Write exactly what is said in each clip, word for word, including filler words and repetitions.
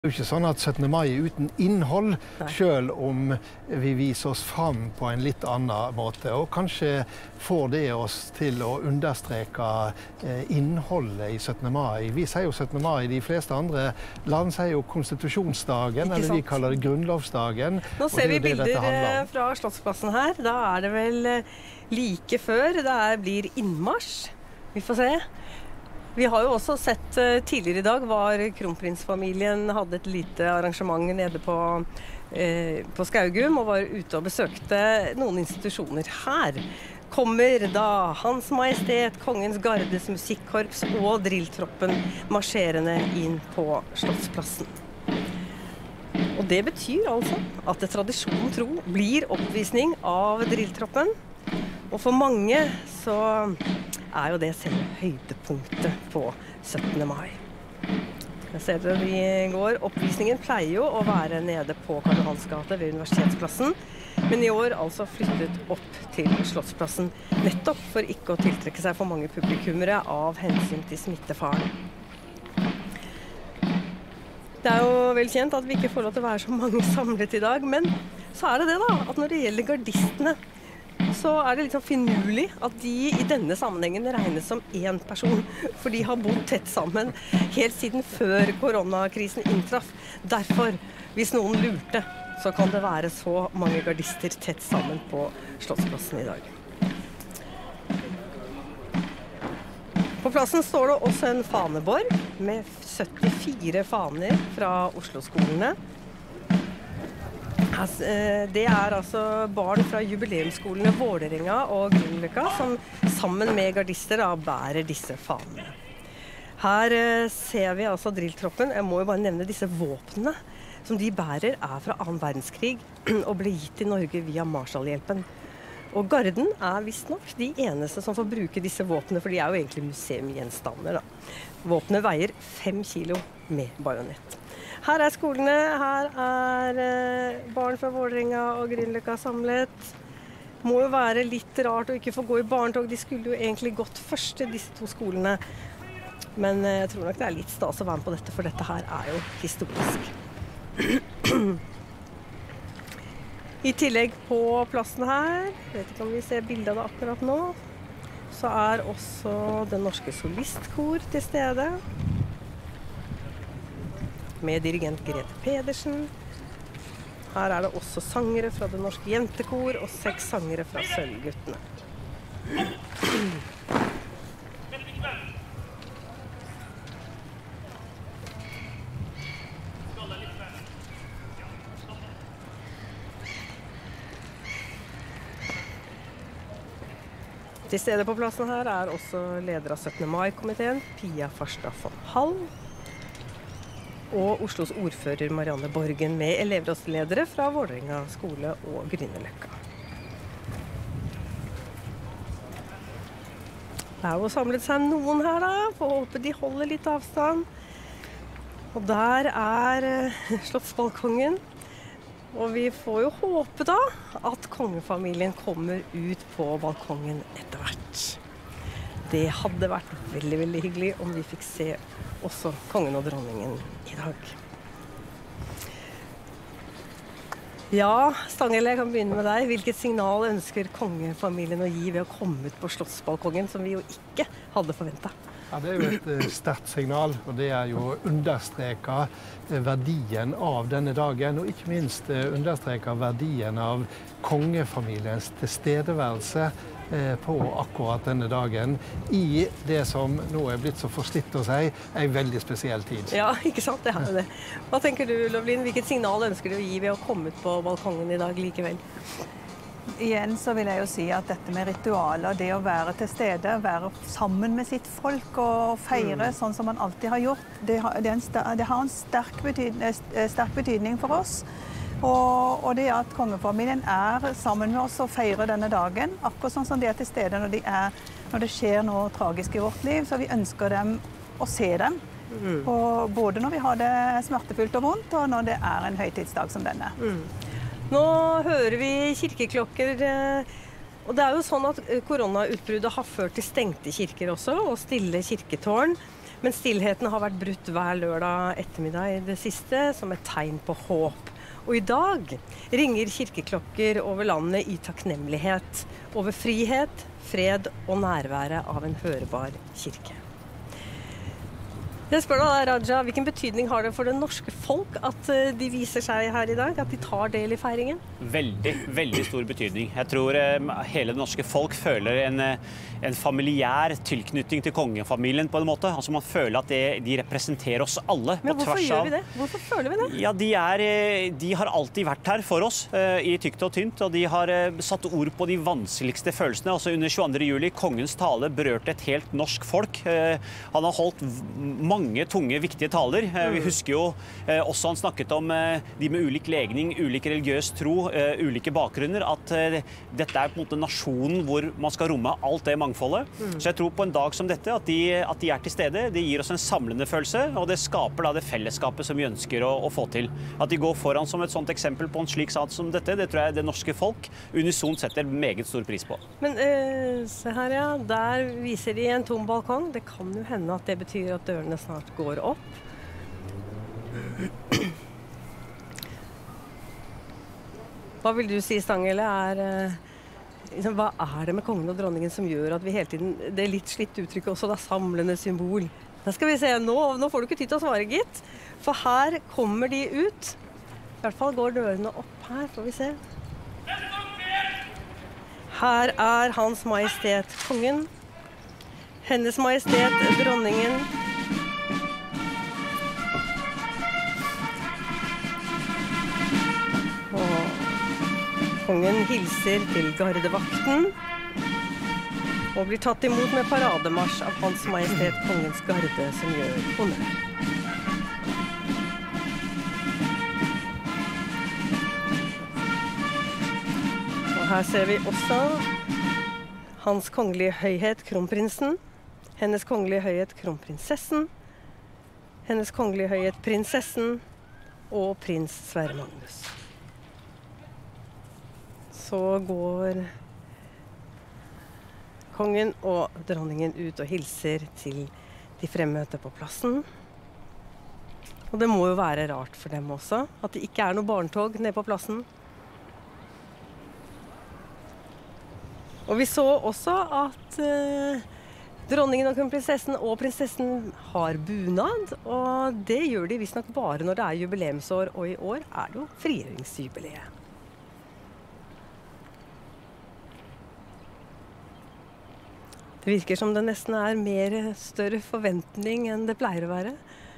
Det er jo ikke sånn at syttende mai er uten innhold, Nei. selv om vi viser oss fram på en litt annen måte. Og kanskje får det oss til å understreke innholdet i syttende mai. Vi sier jo syttende mai, de fleste andre land sier jo konstitusjonsdagen, eller vi kaller det grunnlovsdagen. Nå ser vi bilder fra Slottsplassen her. Da er det vel like før det er, blir innmarsj. Vi får se. Vi har jo også sett tidligere i dag var kronprinsfamilien hadde et lite arrangement nede på, eh, på Skaugum og var ute og besøkte noen institusjoner. Her kommer da Hans Majestet, Kongens Gardes musikkorps og drilltroppen marsjerende inn på Slottsplassen. Og det betyr altså at det tradisjonen tro blir oppvisning av drilltroppen. Og for mange så er jo det selve høydepunktet på syttende mai. Jeg ser dere vi går. Oppvisningen pleier jo å være nede på Karl Johans gate ved Universitetsplassen, men i år altså flyttet opp til Slottsplassen, nettopp for ikke å tiltrekke seg for mange publikummere av hensyn til smittefaren. Det er jo vel kjent at vi ikke får lov til å være så mange samlet i dag, men så er det det da, at når det gjelder gardistene, så er det litt sånn finurlig at de i denne sammenhengen regnes som én person, for de har bodd tett sammen helt siden før koronakrisen inntraff. Derfor, hvis noen lurte, så kan det være så mange gardister tett sammen på Slottsplassen i dag. På plassen står det også en faneborg med syttifire faner fra Oslo-skolene. Det er altså barn fra jubileumsskolene Vålerenga og Grünerløkka som sammen med gardister da, bærer disse fanene. Her ser vi altså drilltroppen. Jeg må jo bare nevne disse våpnene som de bærer er fra annen verdenskrig og ble gitt til Norge via Marshallhjelpen. Og garden er visstnok de eneste som får bruke disse våpnene, for de er jo egentlig museumgjenstander da. Våpnene veier fem kilo med bajonett. Her er skolene, her er eh, barn fra Vålerenga og Grünerløkka samlet. Må jo være litt rart å ikke få gå i barnetog. De skulle jo egentlig gått først til disse to skolene. Men eh, jeg tror nok det er litt stas å være med på dette, for dette her er jo historisk. I tillegg på plassen her, vet ikke om vi ser bildet av det akkurat nå, så er også Den Norske Solistkor til stede. Med dirigent Grete Pedersen. Her er det også sangere fra Det Norske Jentekor og seks sangere fra Sølvguttene. Til stede på plassen her er også leder av syttende mai-komiteen, Pia Farstad von Hall, og Oslos ordfører Marianne Borgen med elevrådsledere fra Vålerenga skole og Grünerløkka. Det er jo samlet seg noen her da, for å håpe de holder litt avstand. Og der er slottsbalkongen. Og vi får jo håpe da at kongefamilien kommer ut på balkongen etter hvert. Det hadde vært veldig, veldig hyggelig om vi fikk se også kongen og dronningen i dag. Ja, Stanghelle, jeg kan begynne med deg. Hvilket signal ønsker kongefamilien å gi ved å komme ut på slottsbalkongen, som vi jo ikke hadde forventet? Ja, det er jo et sterkt signal, og det er jo å understreke verdien av denne dagen, og ikke minst understreke verdien av kongefamiliens tilstedeværelse på akkurat denne dagen, i det som nå er blitt så forslitt å si, en veldig spesiell tid. Ja, ikke sant, det er det. Hva tenker du, Lovlin? Hvilket signal ønsker du å gi ved å komme ut på balkongen i dag likevel? Igjen så vil jeg jo si at dette med ritualer, det å være til stede, være sammen med sitt folk og feire mm. sånn som man alltid har gjort, det har, det en, det har en sterk betydning, sterk betydning for oss. Og, og det at kongefamilien er sammen med oss og feirer denne dagen, akkurat sånn som de er til stede når, de er, når det skjer noe tragisk i vårt liv, så vi ønsker dem å se dem. Mm. Og både når vi har det smertefullt og vondt, og når det er en høytidsdag som denne. Mm. Nå hører vi kirkeklokker, og det er jo sånn at koronautbruddet har ført til stengte kirker også, og stille kirketårn. Men stillheten har vært brutt hver lørdag ettermiddag i det siste som et tegn på håp. Og i dag ringer kirkeklokker over landet i takknemlighet over frihet, fred og nærværet av en hørbar kirke. Jeg spør deg, Raja, hvilken betydning har det for det norske folk at de viser seg her i dag, at de tar del i feiringen? Veldig, veldig stor betydning. Jeg tror eh, hele det norske folk føler en, en familiær tilknytning til kongefamilien på en måte. Altså man føler at det, de representerer oss alle. Men hvorfor gjør vi det? Hvorfor føler vi det? Ja, de, er, de har alltid vært her for oss eh, i tykt og tynt, og de har eh, satt ord på de vanskeligste følelsene. Altså under tjueandre juli, kongens tale berørte et helt norsk folk. Eh, han har holdt mange mange tunge, viktige taler. Vi husker jo eh, også han snakket om eh, de med ulik legning, ulik religiøs tro, eh, ulike bakgrunner, at eh, dette er på en måte nasjonen hvor man skal romme alt det mangfoldet. Mm. Så jeg tror på en dag som dette, at de, at de er til stede, det gir oss en samlende følelse, og det skaper da det fellesskapet som vi ønsker å, å få til. At de går foran som et sånt eksempel på en slik sak som dette, det tror jeg det norske folk unisont setter meget stor pris på. Men eh, se her, ja, der viser de en tom balkong. Det kan jo hende at det betyr at dørene snart går opp. Hva vil du si, Stangele, er, liksom, hva er det med kongen og dronningen som gjør at vi hele tiden, det er litt slitt uttrykk også, da, samlende symbol? Da skal vi se, nå, nå får du ikke tid til å svare, gitt. For her kommer de ut. I hvert fall går dørene opp her, får vi se. Her er Hans Majestet Kongen, Hennes Majestet Dronningen, kongen hilser til gardevakten og blir tatt imot med parademarsj av Hans Majestet Kongens garde som gjør honnør. Og her ser vi også Hans kongelige høyhet kronprinsen, Hennes kongelige høyhet kronprinsessen, Hennes kongelige høyhet prinsessen og prins Sverre Magnus. Så går kongen og dronningen ut og hilser til de fremmøtte på plassen. Og det må jo være rart for dem også, at det ikke er noe barntog nede på plassen. Og vi så også at eh, dronningen og kronprinsessen og prinsessen har bunad, og det gjør de visstnok bare når det er jubileumsår, og i år er det jo frigjøringsjubileet. Det virker som det nesten er mer større forventning enn det pleier å være.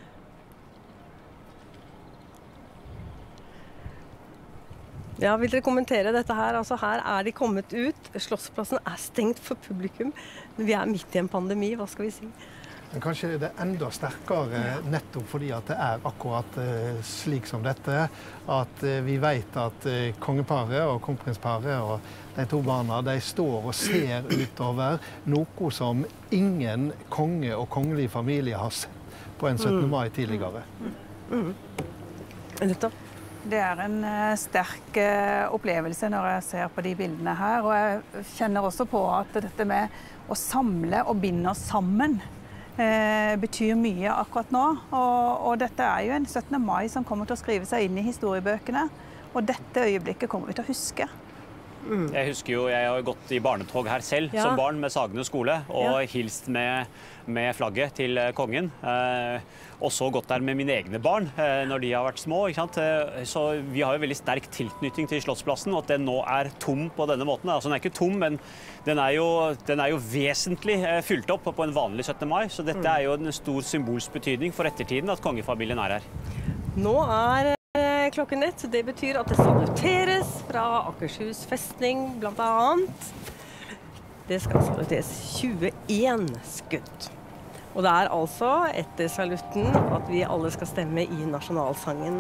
Ja, vil dere kommentere dette her? Altså, her er de kommet ut. Slottsplassen er stengt for publikum. Vi er midt i en pandemi, hva skal vi si? Men kanskje det er enda sterkere nettopp fordi at det er akkurat uh, slik som dette, at uh, vi vet at uh, kongeparet og kronprinsparet og de to barna, de står og ser utover noe som ingen konge og kongelig familie har sett på en syttende mai tidligere. Mm. Mm. Det er en uh, sterk uh, opplevelse når jeg ser på de bildene her, og jeg kjenner også på at dette med å samle og binde oss sammen Eh, betyr mye akkurat nå, og, og dette er jo en syttende mai som kommer til å skrive seg inn i historiebøkene, og dette øyeblikket kommer vi til å huske. Mm. Jeg husker jo, jeg har gått i barnetog her selv, ja. Som barn med Sagene skole, og ja. Hilst med, med flagget til kongen, eh, og så gått der med mine egne barn eh, når de har vært små, ikke sant? Eh, så vi har jo veldig sterk tilknytning til Slottsplassen, og at den nå er tom på denne måten. Altså den er ikke tom, men den er jo, den er jo vesentlig eh, fylt opp på en vanlig syttende mai, så dette mm. er jo en stor symbolsk betydning for ettertiden at kongefamilien er her. Nå er klokken ett. Det betyr at det saluteres fra Akershus festning, blant annet. Det skal saluteres tjueen skudd. Og det er altså etter salutten at vi alle skal stemme i nasjonalsangen.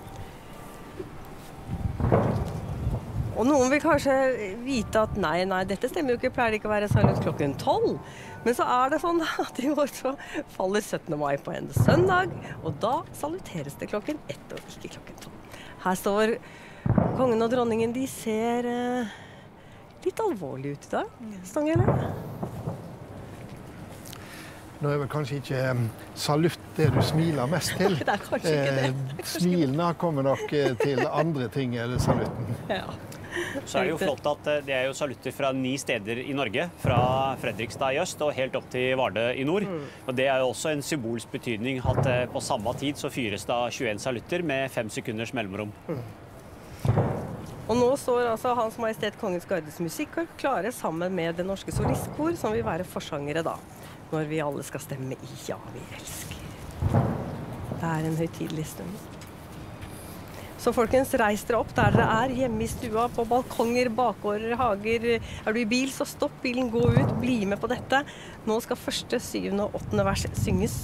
Og noen vil kanskje vite at nei, nei, dette stemmer jo ikke, pleier det ikke å være salut klokken tolv. Men så er det sånn at i år så faller syttende mai på en søndag, og da saluteres det klokken ett og ikke klokken tolv. Her står kongen og dronningen, de ser eh, litt alvorlig ut i dag, Stangele. Nå er vel kanskje ikke salutt det du smiler mest til. Det er kanskje ikke det. Eh, smilene kommer nok til andre ting enn salutten. Ja. Så er det jo flott at det er jo salutter fra ni steder i Norge, fra Fredrikstad i øst og helt opp til Vardø i nord. Mm. Og det er jo også en symbolsk betydning at på samme tid så fyres da tjueen salutter med fem sekunders mellomrom. Mm. Og nå står altså Hans Majestet Kongens Gardes musikkorps klare sammen med det norske solistkor, som vil være forsangere da, når vi alle skal stemme i Ja, vi elsker. Det er en høytidelig stund. Så folkens, reis dere opp der dere er, hjemme i stua, på balkonger, bakgårder, hager. Er du i bil, så stopp bilen, gå ut, bli med på dette. Nå skal første, syvende og åttende vers synges.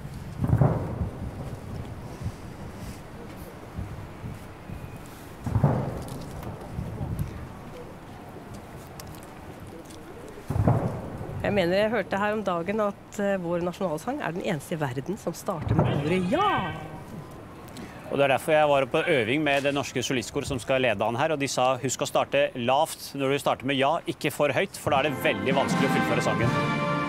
Jeg mener, jeg hørte her om dagen at uh, vår nasjonalsang er den eneste i verden som starter med ordet ja. Og det er derfor jeg var på øving med det norske solistkor som skal lede han her, og de sa husk å starte lavt når du starter med ja, ikke for høyt, for da er det veldig vanskelig å fullføre sangen.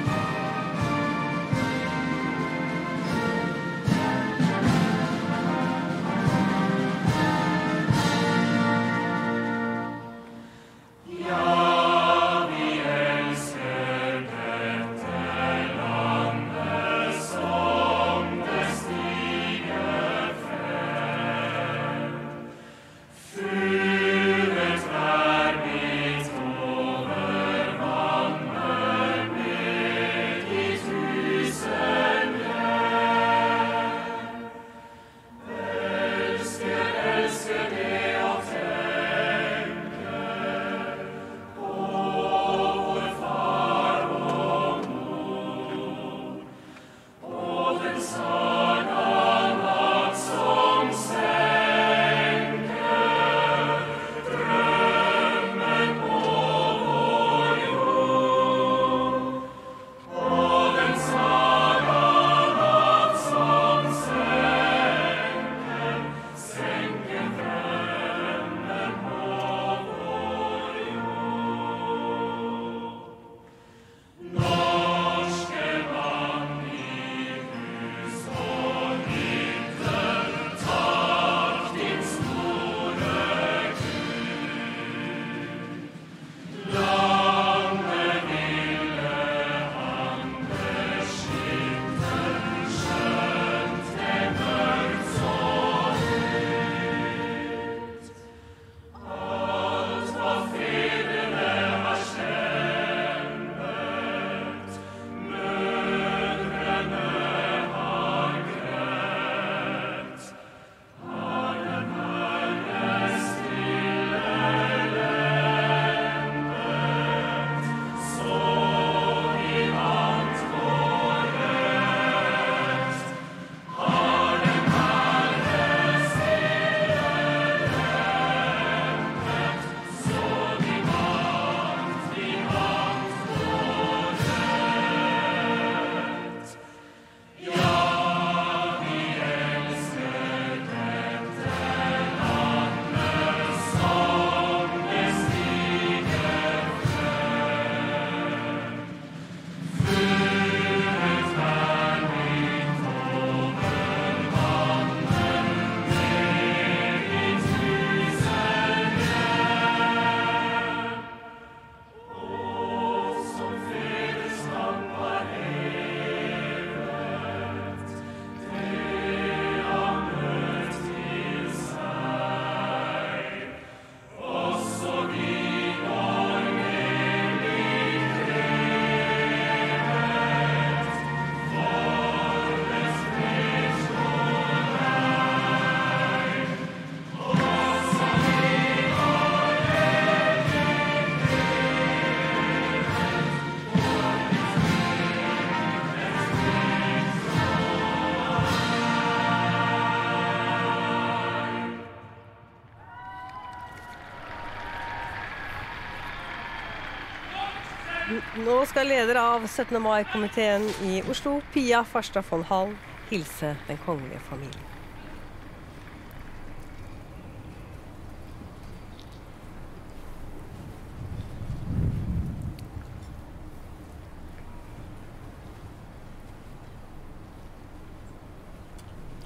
Nå skal leder av syttende mai-komiteen i Oslo, Pia Farstad von Hall, hilse den kongelige familien.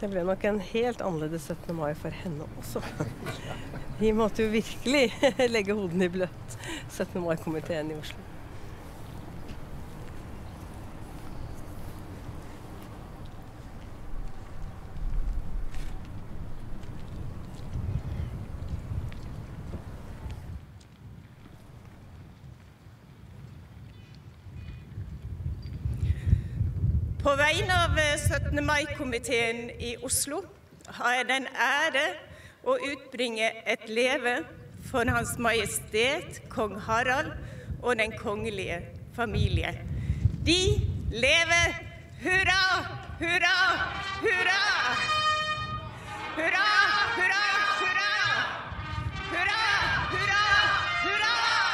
Det ble nok en helt annerledes syttende mai for henne også. Vi måtte jo virkelig legge hodene i bløtt, syttende mai-komiteen i Oslo. På vegne av syttende mai-komiteen i Oslo har jeg den ære å utbringe et leve for Hans Majestet, Kong Harald og den kongelige familie. De lever! Hurra! Hurra! Hurra! Hurra! Hurra! Hurra! Hurra! Hurra! Hurra!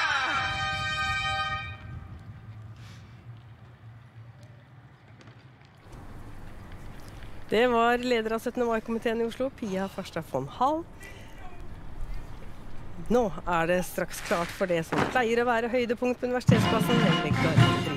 Det var leder av syttende mai-komiteen i Oslo, Pia Farstad von Hall. Nå er det straks klart for det som pleier å være høydepunkt på Universitetsplassen, nemlig Gardermoen.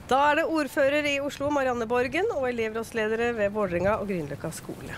Da er det ordfører i Oslo, Marianne Borgen, og elevrådsledere ved Vålerenga og Grünerløkka skole.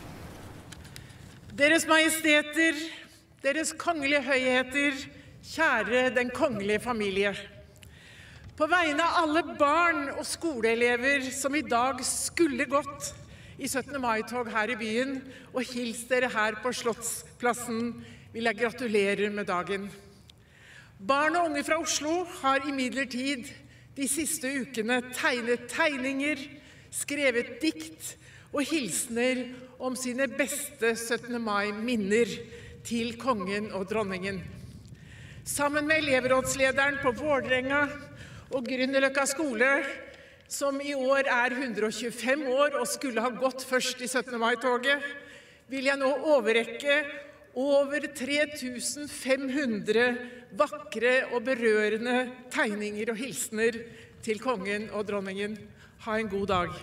Deres majesteter, deres kongelige høyheter, kjære den kongelige familie. På vegne av alle barn og skoleelever som i dag skulle gått i syttende mai-tog her i byen, og hils dere her på Slottsplassen, vil jeg gratulere med dagen. Barn og unge fra Oslo har imidlertid de siste ukene tegnet tegninger, skrevet dikt og hilsener om sine beste syttende mai-minner til kongen og dronningen. Sammen med elevrådslederen på Vålerenga og Grünerløkka skole, som i år er hundre og tjuefem år og skulle ha gått først i syttende mai-toget, vil jeg nå overrekke over tre tusen fem hundre vakre og berørende tegninger og hilsener til kongen og dronningen. Ha en god dag.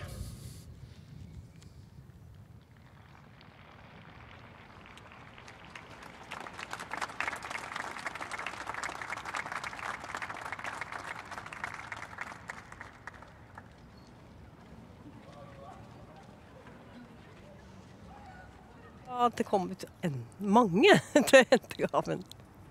At det kom ut en, mange til hentegaven.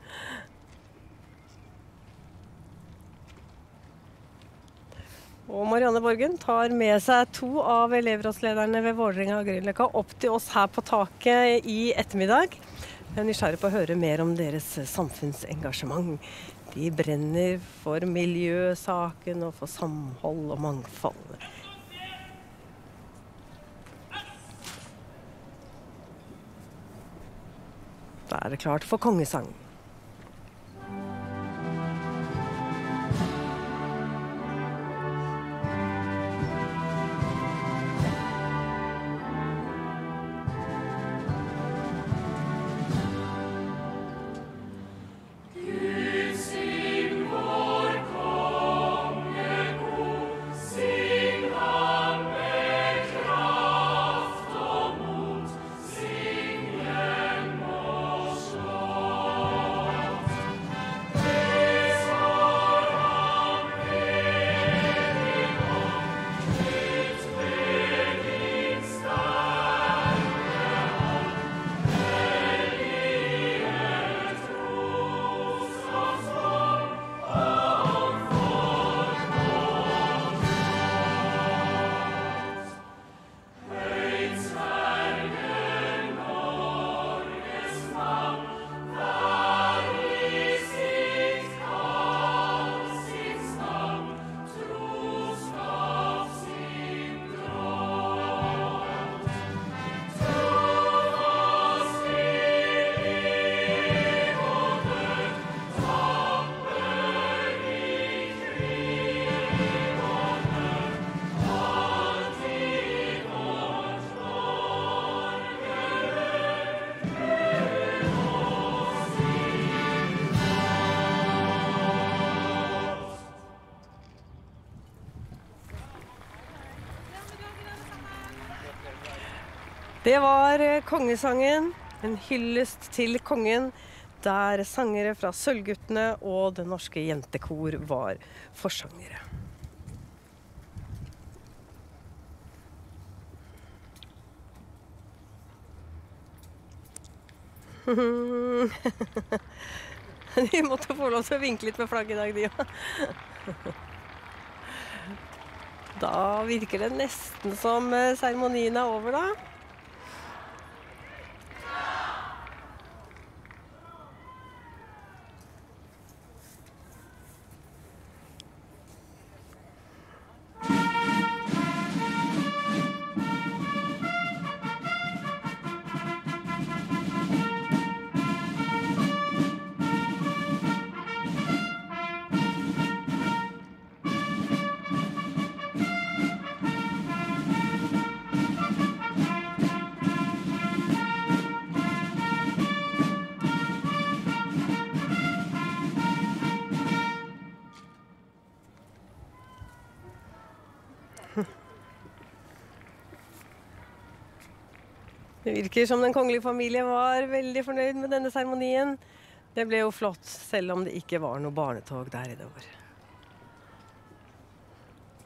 Og Marianne Borgen tar med seg to av elevrådslederne ved Vålerenga og Grünerløkka opp til oss her på taket i ettermiddag. Jeg er nysgjerrig på å høre mer om deres samfunnsengasjement. De brenner for miljøsaken og for samhold og mangfold. Da er det klart for kongesang. Det var kongesangen, en hyllest til kongen, der sangere fra Sølvguttene og Det norske jentekor var forsangere. De måtte få lov til å vinke litt med flagget i dag, de også. Da virker det nesten som seremonien er over, da. Det virker som den kongelige familie var veldig fornøyd med denne seremonien. Det ble jo flott, selv om det ikke var noe barnetog der i det år.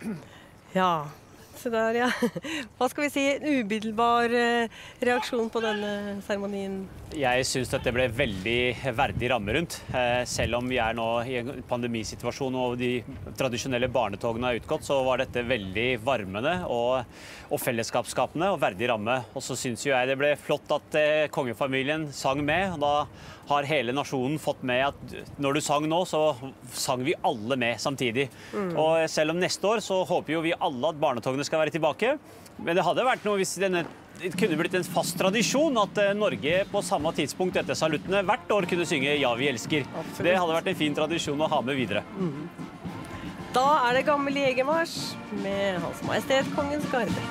Ja, så der, ja. Hva skal vi si, en umiddelbar reaksjon på denne seremonien? Jeg synes dette ble veldig verdig ramme rundt. Selv om vi er nå i en pandemisituasjon og de tradisjonelle barnetogene er utgått, så var dette veldig varmende og, og fellesskapsskapende og verdig ramme. Og så synes jo jeg det ble flott at kongefamilien sang med. Og da har hele nasjonen fått med at når du sang nå, så sang vi alle med samtidig. Mm. Og selv om neste år så håper jo vi alle at barnetogene skal være tilbake. Men det hadde vært noe hvis denne det kunne blitt en fast tradisjon at Norge på samme tidspunkt etter saluttene hvert år kunne synge «Ja, vi elsker». Absolutt. Det hadde vært en fin tradisjon å ha med videre. Mm. Da er det gammel jegermarsj med Hans Majestet Kongens Garde.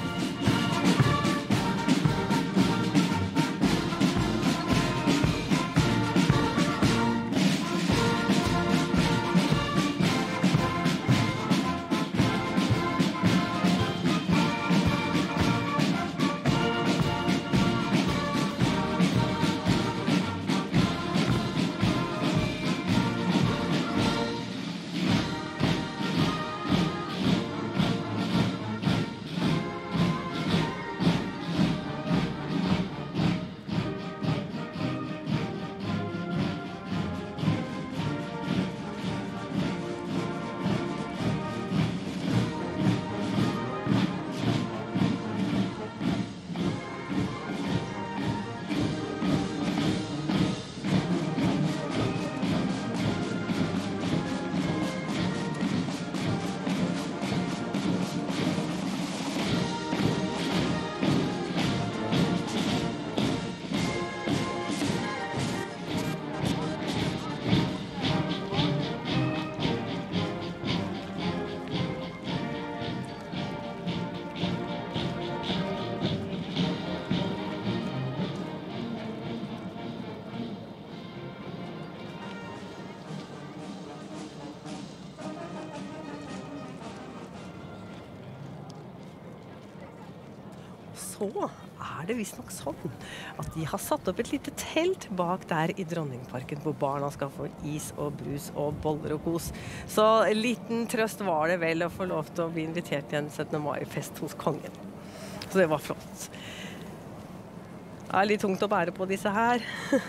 Så er det visst nok sånn at de har satt opp et lite telt bak der i Dronningparken hvor barna skal få is og brus og boller og kos. Så en liten trøst var det vel å få lov til å bli invitert til en syttende mai-fest hos kongen. Så det var flott. Det er litt tungt å bære på disse her.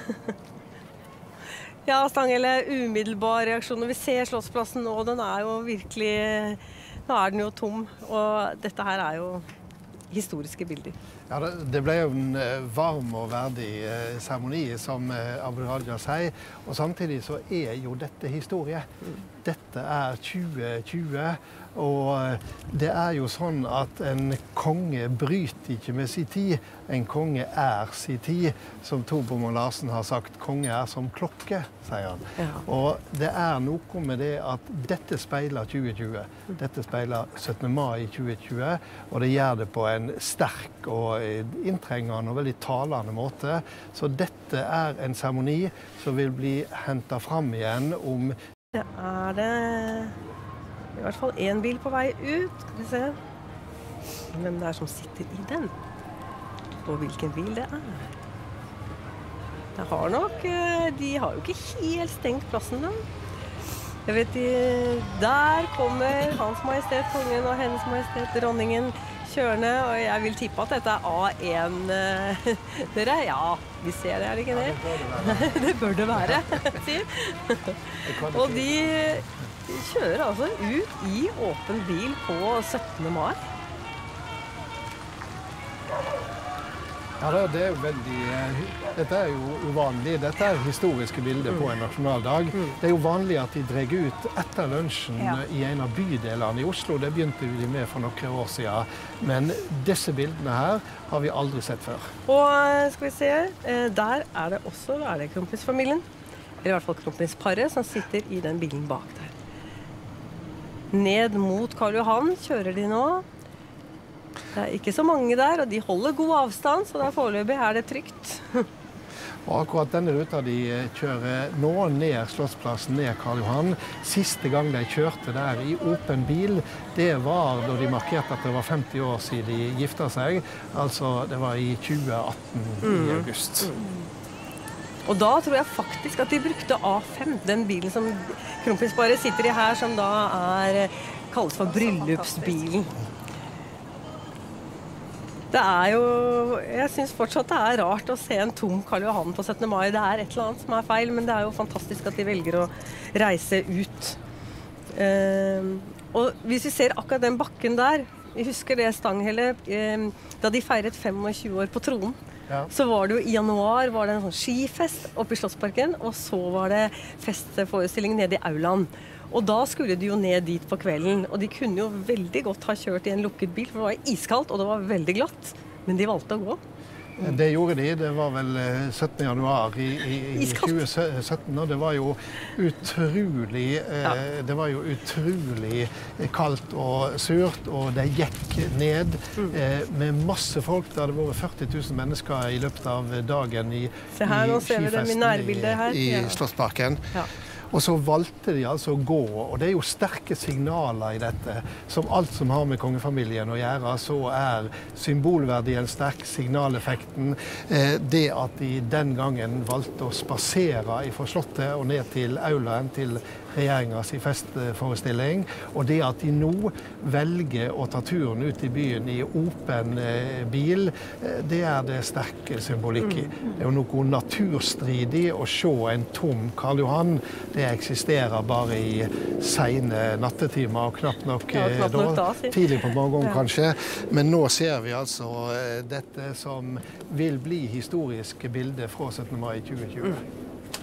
Ja, Stanghelle, umiddelbar reaksjon. Når vi ser Slottsplassen nå, den er jo virkelig, nå er den jo tom, og dette her er jo historiske bilder. Ja, det, det ble jo en varm og verdig eh, seremoni, som eh, Abu Raja sier, og samtidig så er jo dette historie. Mm. Dette er tjue tjue, og det er jo sånn at en konge bryter ikke med sin tid. En konge er sin tid, som Torbjørn Larsen har sagt, konge er som klokke, sier han. Ja. Og det er noe med det at dette speiler tjue tjue. Dette speiler syttende mai tjue tjue, og det gjør det på en sterk og inntrengende og veldig talende måte. Så dette er en seremoni som vil bli hentet fram igjen om... Det er det i hvert fall en bil på vei ut, skal vi se hvem det er som sitter i den, og hvilken bil det er. Det har nok, de har jo ikke helt stengt plassen da. Jeg vet, de, der kommer Hans Majestet Kongen og Hennes Majestet Dronningen kjørende, og jeg vil tippe at dette er A én. Dere, ja, vi ser det, er det ikke det? Ja, det bør det være. Det bør det være. Og de kjører altså ut i åpen bil på syttende mai. Ja, det er jo veldig, dette er jo uvanlig. Dette er historiske bilder på en nasjonaldag. Det er jo vanlig at de drar ut etter lunsjen ja. I en av bydelene i Oslo. Det begynte vi med for noen år siden. Men disse bildene her har vi aldri sett før. Og skal vi se, der er det også er det kronprinsfamilien, eller i hvert fall kronprinsparet, som sitter i den bilen bak der. Ned mot Karl Johan kjører de nå. Det er ikke så mange der, og de holder god avstand, så der foreløpig er det trygt. Og akkurat denne ruta de kjører nå ned Slottsplassen, ned Karl Johan. Siste gang de kjørte der i åpen bil, det var da de markerte at det var femti år siden de gifta seg. Altså, det var i tjue atten mm. i august. Mm. Og da tror jeg faktisk at de brukte A fem, den bilen som kronprinsparet sitter i her, som da er kalles for bryllupsbilen. Det er jo, jeg synes fortsatt det er rart å se en tom Karl Johan på syttende mai. Det er et eller annet som er feil, men det er jo fantastisk at de velger å reise ut. Eh, og hvis vi ser akkurat den bakken der, vi husker det Stanghelle, eh, da de feiret tjuefem år på tronen, ja. Så var det jo i januar var det en sånn skifest oppe i Slottsparken, og så var det festforestilling nede i Aulaen. Og da skulle de jo ned dit på kvelden, og de kunne jo veldig godt ha kjørt i en lukket bil, for det var iskaldt, og det var veldig glatt. Men de valgte å gå. Mm. Det gjorde de. Det var vel syttende januar i, i, i tjue sytten, og det var jo utrolig, ja. eh, det var jo utrolig kaldt og surt, og det gikk ned eh, med masse folk. Det hadde vært førti tusen mennesker i løpet av dagen i, Se her, nå ser vi dem i nærbildet her. i, i Slottsparken. Ja. Og så valgte de altså å gå, og det er jo sterke signaler i dette. Som alt som har med kongefamilien å gjøre, så er symbolverdien sterk, signaleffekten. Eh, det at de den gangen valgte å spasere fra slottet og ned til aulaen til regjeringens festforestilling, og det at de nå velger å ta turen ut i byen i åpen eh, bil, eh, det er det sterke symbolikk i. Det er jo noe naturstridig å se en tom Karl Johan. Det eksisterer bare i sene nattetimer, og knapt nok, ja, knapt nok da, da, tidlig på morgenen ja. Kanskje. Men nå ser vi altså eh, dette som vil bli historiske bilder fra syttende mai tjue tjue. Mm.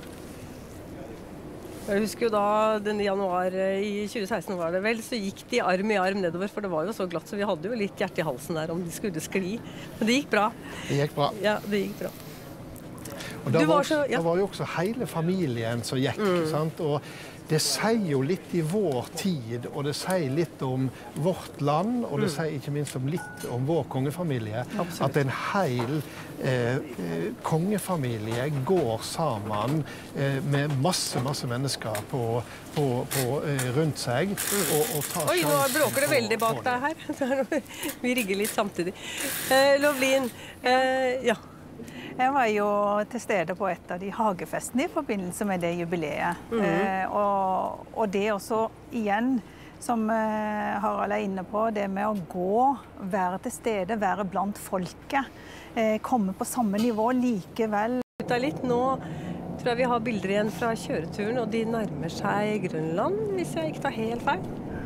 Jeg husker jo da, denne januar i tjue seksten var det vel, så gikk de arm i arm nedover, for det var jo så glatt, så vi hadde jo litt hjerte i halsen der om de skulle skli. Men det gikk bra. Det gikk bra. Ja, det gikk bra. Og da var, så, ja. var jo også hele familien som gikk, mm. sant? Og det sier jo litt i vår tid, og det sier litt om vårt land, og det mm. sier ikke minst om litt om vår kongefamilie. Absolutt. At en hel eh, kongefamilie går sammen eh, med masse, masse mennesker på, på, på, eh, rundt seg. Og, og tar Oi, nå bråker det veldig bak deg her. Vi rigger litt samtidig. Eh, Lovlin, eh, ja. Jeg var jo til stede på et av de hagefestene i forbindelse med det jubileet. Mm-hmm. eh, og, og det også igjen, som eh, Harald er inne på, det med å gå, være til stede, være blant folket, eh, komme på samme nivå likevel. Litt. Nå tror jeg vi har bilder igjen fra kjøreturen, og de nærmer seg Grønland, hvis jeg ikke tar helt feil.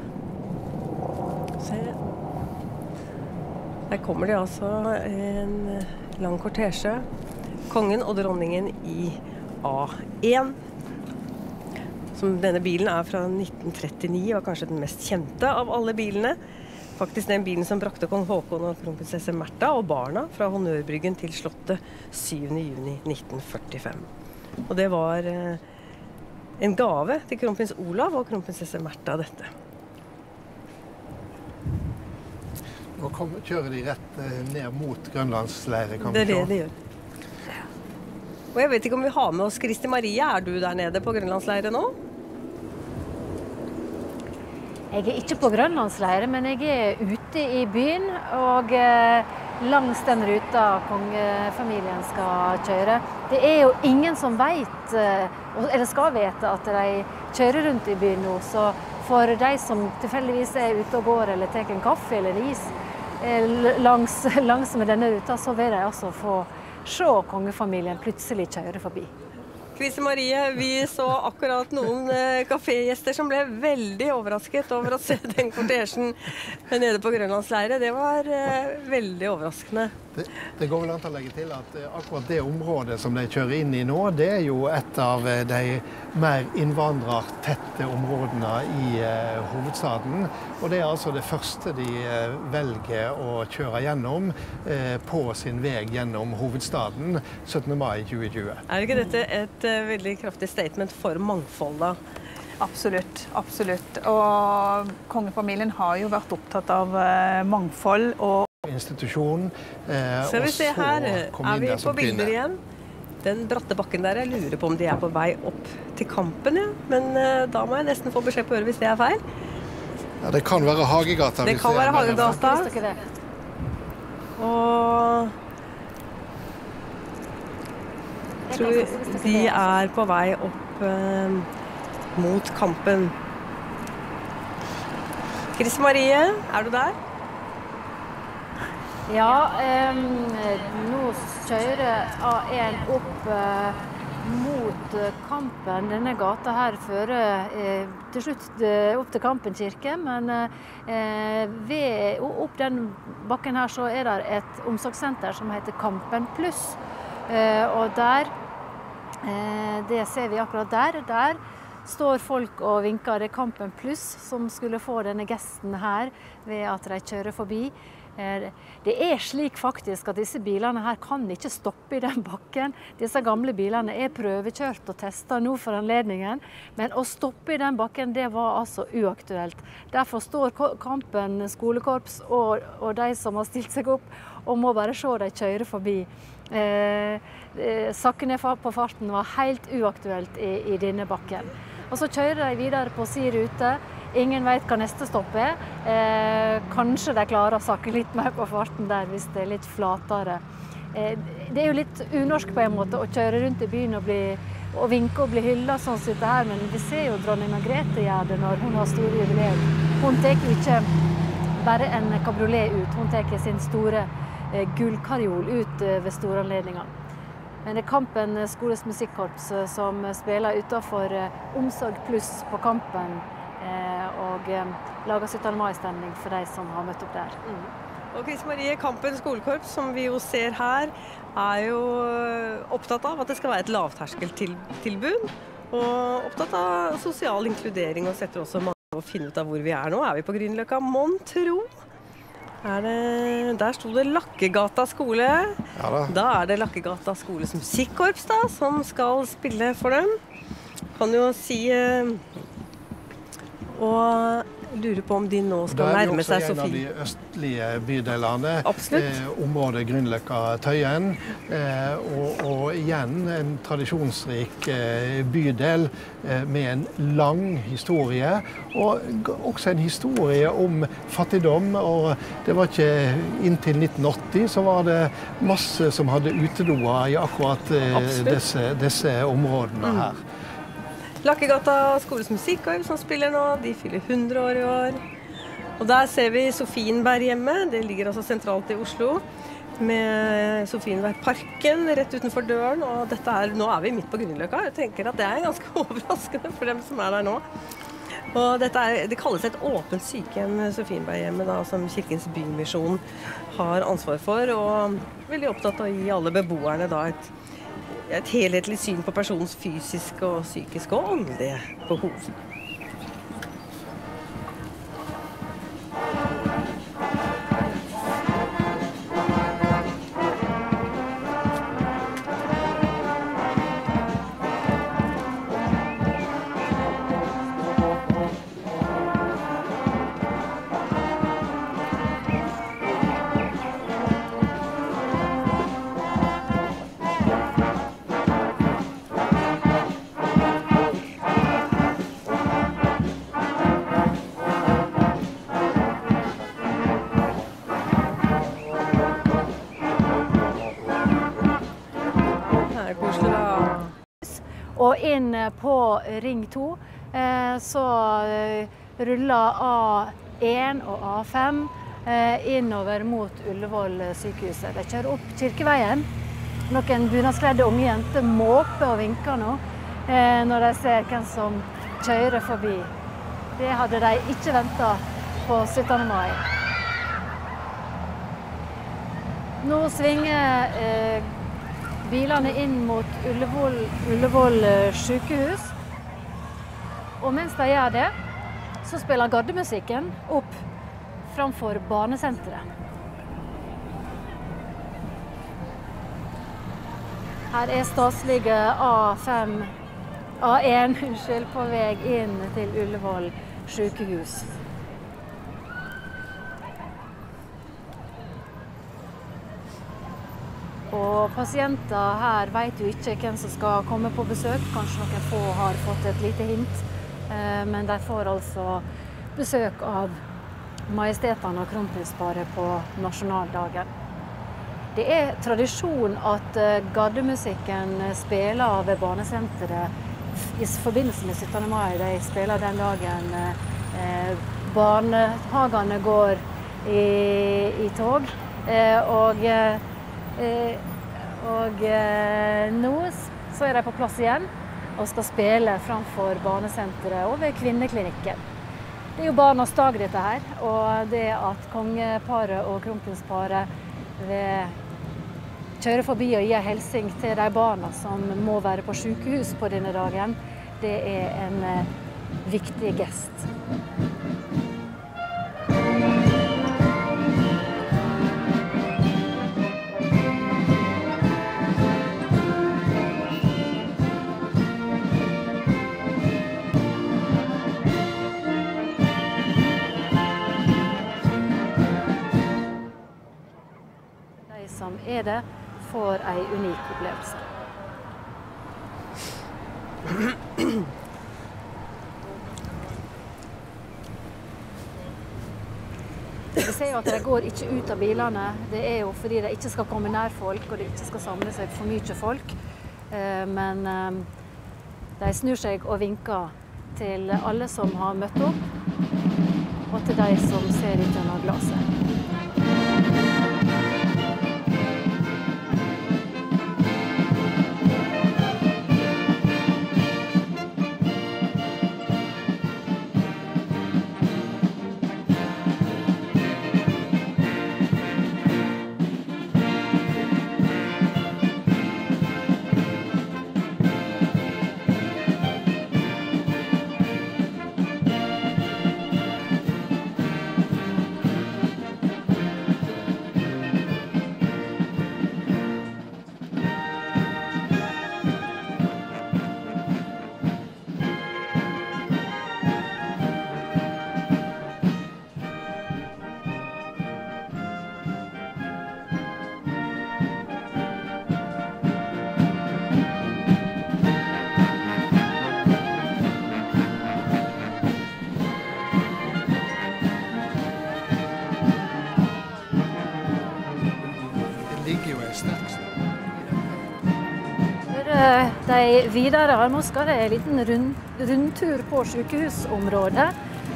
Se. Der kommer det altså en lang kortesje. Kongen og dronningen i A én. Som denne bilen er fra nitten trettini, og kanskje den mest kjente av alle bilene. Faktisk den bilen som brakte kong Håkon og kronprinsesse Märtha og barna fra Honnørbryggen til slottet syvende juni nitten førtifem. Og det var eh, en gave til kronprins Olav og kronprinsesse Märtha dette. Nå kommer, kjører de rett eh, ned mot Grønlandsleiret, kan det vi se. Det er det de gjør. Og jeg vet ikke om vi har med oss Kristi Marie. Er du der nede på Grønlandsleiret nå? Jeg er ikke på Grønlandsleiret, men jeg er ute i byen. Og eh, langs den ruta kongefamilien skal kjøre. Det er jo ingen som vet, eh, eller skal vite, at de kjører rundt i byen nå. Så for de som tilfeldigvis er ute og går eller tar en kaffe eller en is eh, langs, langs med denne ruta, så vil de altså få se kongefamilien plutselig kjøre forbi. Kristi Marie, vi så akkurat noen eh, kafégjester som ble veldig overrasket over å se den kortesjen nede på Grønlandsleiret. Det var eh, veldig overraskende. Det, det går vel an til å legge til at eh, akkurat det området som de kjører inn i nå, det er jo et av eh, de mer innvandrertette områdene i eh, hovedstaden. Og det er altså det første de eh, velger å kjøre gjennom eh, på sin vei gjennom hovedstaden syttende mai tjue tjue. Er ikke dette et uh, veldig kraftig statement for mangfold da? Absolutt, absolutt. Og kongefamilien har jo vært opptatt av uh, mangfold og institusjon. Eh, Skal vi se her, er vi på bilder igjen? Den bratte bakken der, jeg lurer på om de er på vei opp til Kampen, ja. Men uh, da må jeg nesten få beskjed på øret hvis det er feil. Ja, det kan være Hagegata. Det kan være Hagegata. Og jeg tror de er på vei opp uh, mot Kampen. Chris Marie, er du der? Ja, eh, nå kjører A én opp eh, mot Kampen. Denne gata her fører eh, til slutt eh, opp til Kampen kirke, men eh, ved, opp den bakken her så er det et omsorgssenter som heter Kampen Pluss. Eh, og der, eh, det ser vi akkurat der, der står folk og vinker. Det er Kampen Pluss som skulle få denne gesten her ved at de kjører forbi. Det er slik faktisk at disse bilene her kan ikke stoppe i den bakken. Disse gamle bilene er prøvekjørt og testet nå for anledningen, men å stoppe i den bakken, det var altså uaktuelt. Derfor står Kampen skolekorps og, og de som har stilt seg opp og må bare se de kjøre forbi. Eh, sakke ned på farten var helt uaktuelt i, i denne bakken. Og så kjører de videre på sin rute. Ingen vet hva neste stopp er. Eh, kanskje de klarer å sakke litt mer på farten der hvis det er litt flatere. Eh, det er jo litt unorsk på en måte å kjøre rundt i byen og, bli, og vinke og bli hyllet sånn som dette her, men vi ser jo dronning Margrethe gjør det når hun har store jubileum. Hun tar jo ikke bare en kabriolet ut, hun tar sin store eh, gullkarjol ut eh, ved store anledninger. Men det er Kampen skoles musikkorps som spiller utenfor eh, Omsorg Pluss på Kampen, og lager syttende mai-stemning for de som har møtt opp der. Mm. Og Chris Marie, Kampen skolekorps, som vi jo ser her, er jo opptatt av at det skal være et lavterskeltilbud, og opptatt av sosial inkludering, og setter også mange å finne ut av hvor vi er nå. Er vi på Grünerløkka, mon tro? Er det, der sto det Lakkegata skole. Ja da. Da er det Lakkegata skoles musikkorps da, som skal spille for dem. Kan jo si... Og lurer på om de nå skal nærme seg Sofie. Det er jo også en av de østlige bydelene. Absolutt. Eh, området Grünerløkka-Tøyen. Eh, og, og igjen en tradisjonsrik eh, bydel eh, med en lang historie. Og også en historie om fattigdom. Og det var ikke inntil nitten åtti så var det masse som hadde utedoer i akkurat eh, disse, disse områdene her. Mm. Lakkegata skoles musikkorps som spiller nå, de fyller hundre år i år. Og der ser vi Sofienberghjemmet, det ligger altså sentralt i Oslo, med Sofienbergparken rett utenfor døren. Og dette er, nå er vi midt på Grünerløkka. Jeg tenker at det er ganske overraskende for dem som er der nå. Og dette er, det kalles et åpent sykehjem, Sofienberghjemmet, da, som Kirkens Bymisjon har ansvar for, og veldig opptatt av å gi alle beboerne da et et helhetlig syn på personens fysiske og psykiske og åndelige behov. Og inn på Ring to eh, så ruller A én og A fem eh, innover mot Ullevål sykehuset. De kjører opp Kirkeveien. Noen bunadskledde unge jenter måper og vinker nå eh, når de ser hvem som kjører forbi. Det hadde de ikke ventet på syttende mai. Nå svinger eh, bilene inn mot Ullevål, Ullevål sykehus. Og mens de gjør det, så spiller gardemusikken opp framfor barnesenteret. Her er staslige A fem, A én unnskyld, på vei inn til Ullevål sykehus. Og pasienter her vet jo ikke hvem som skal komme på besøk. Kanskje noen få har fått et lite hint, men de får altså besøk av majestetene og kronprinsparet på nasjonaldagen. Det er tradisjon at gardemusikken spiller ved barnesenteret i forbindelse med syttende mai. De spiller den dagen barnehagene går i, i tog. Og, og nå så er de på plass igjen og skal spille framfor barnesenteret og ved kvinneklinikken. Det er jo barnas dag dette her, og det at kongeparet og kronprinsparet vil kjøre forbi og gi hilsing til de barna som må være på sykehus på denne dagen, det er en viktig gest. Som er det, får en unik opplevelse. Vi ser jo at de går ikke ut av bilene. Det er jo fordi de ikke skal komme nær folk, og de ikke skal samle seg for mye folk. Men de snur seg og vinker til alle som har møtt opp, og til de som ser ut gjennom glaset. De videre, nå skal det en liten rund, rundtur på sykehusområdet.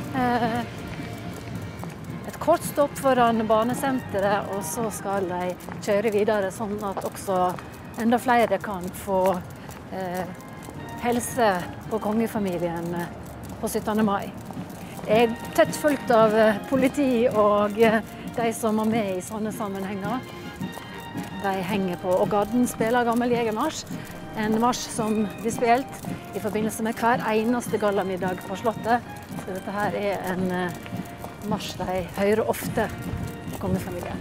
Et kort stopp foran barnesenteret, og så skal de kjøre videre, sånn at også enda flere kan få eh, helse på kongefamilien på syttende mai. Jeg er tett fulgt av politi og de som er med i sånne sammenhenger. De henger på, og Garden spiller gammel jegermarsj. En marsj som blir spilt i forbindelse med hver eneste gallamiddag på Slottet. Så dette her er en marsj de hører ofte på kongefamilien.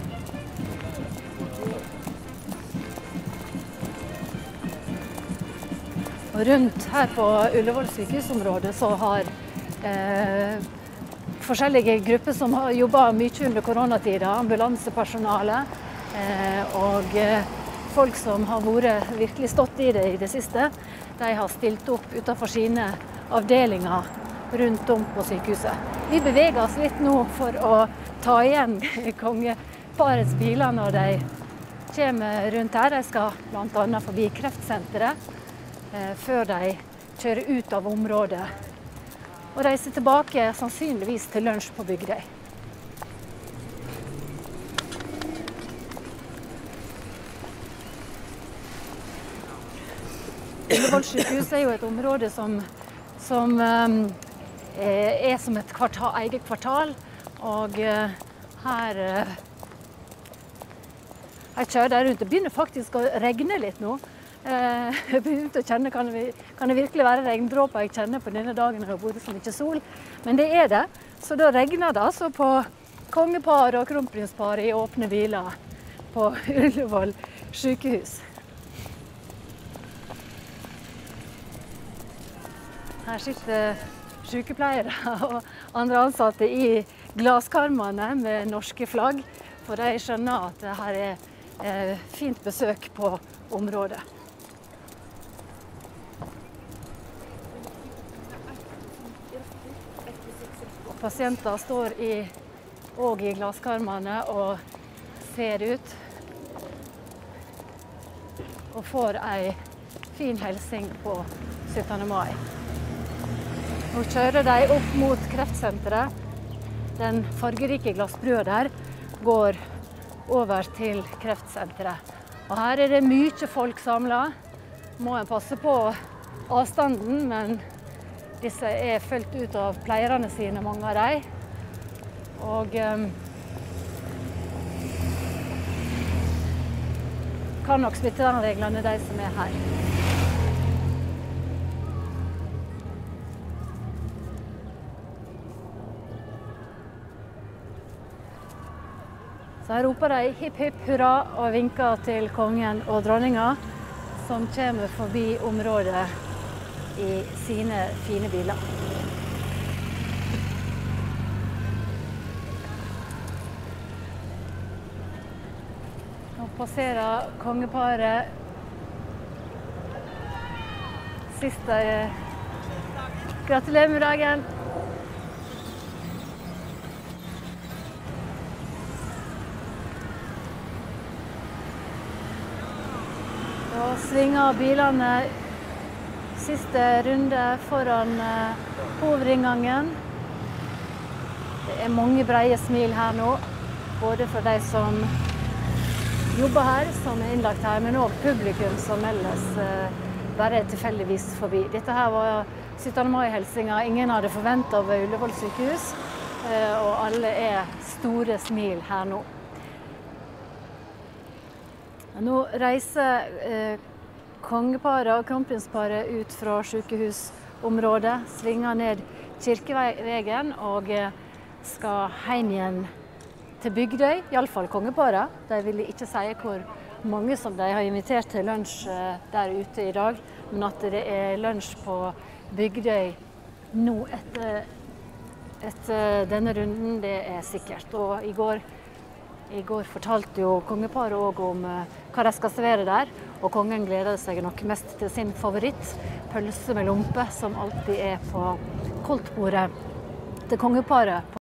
Og rundt her på Ullevål sykehusområdet så har eh, forskjellige grupper som har jobbet mye under koronatida, ambulansepersonale eh, og eh, folk som har vært, virkelig stått i det i det siste, de har stilt opp utenfor sine avdelinger rundt om på sykehuset. Vi beveger oss litt nå for å ta igjen kongeparets biler når de kommer rundt her. De skal blant annet forbi kreftsenteret eh, før de kjører ut av området. Og reiser tilbake sannsynligvis til lunsj på Bygdøy. Ullevål sykehus er jo et område som, som um, er som et kvartal, eget kvartal, og uh, her, uh, her kjører jeg rundt. Det begynner faktisk å regne litt nå. Uh, jeg begynte å kjenne, kan det, kan det virkelig være regndråper jeg kjenner på denne dagen når det har vært så mye sol? Men det er det, så da regner det altså på kongepar og kronprinspar i åpne biler på Ullevål sykehus. Her sitter sykepleiere og andre ansatte i glaskarmene med norske flagg, for de skjønner at her er eh, fint besøk på området. Pasienter står i, og i glaskarmene og ser ut, og får en fin hilsing på syttende mai. Nå kjører de opp mot kreftsenteret, den fargerike glassbrua der går over til kreftsenteret. Og her er det mye folk samlet. Må en passe på avstanden, men disse er følt ut av pleierne sine, mange av dem. Og um, kan nok smittevernreglene de som er her. Så her roper de hipp hipp hurra og vinker til kongen og dronninga, som kommer forbi området i sine fine biler. Nå passerer kongeparet siste. Gratulerer med dagen! Da svinger bilene siste runde foran hovedinngangen. Det er mange breie smil her nå, både for de som jobber her, som er innlagt her, men også publikum som ellers bare er tilfeldigvis forbi. Dette her var syttende mai-hilsinga ingen hadde forventet ved Ullevål sykehus, og alle er store smil her nå. Nå reiser eh, kongeparet og kronprinsparet ut fra sykehusområdet, svinger ned Kirkevegen og eh, skal hjem igjen til Bygdøy, i alle fall kongeparet. De ville ikke si hvor mange som de har invitert til lunsj eh, der ute i dag, men at det er lunsj på Bygdøy nå etter, etter denne runden, det er sikkert. Og i går I går fortalte jo kongeparet også om hva de skal servere der, og kongen gleder seg nok mest til sin favoritt, pølse med lompe, som alltid er på koldtbordet til kongeparet.